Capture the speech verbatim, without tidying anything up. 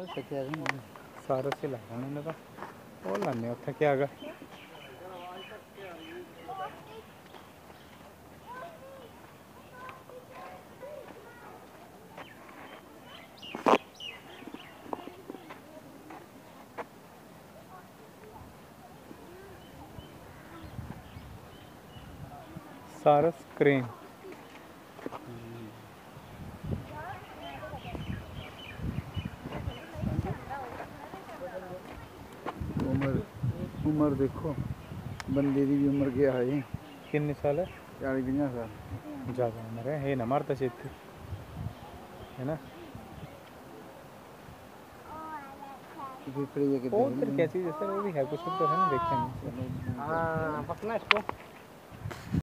सारा से लगा मैंने तो वो लाने उठा क्या आगा सारा स्क्रीन उम्र उम्र देखो बंदे की भी उम्र क्या है कितने साल है चालीस पचास साल ज़्यादा उम्र है ये ना मारता छेती है ना वो उधर क्या चीज़ है सर वो भी है कुछ तो है ना देखेंगे हाँ पकना इसको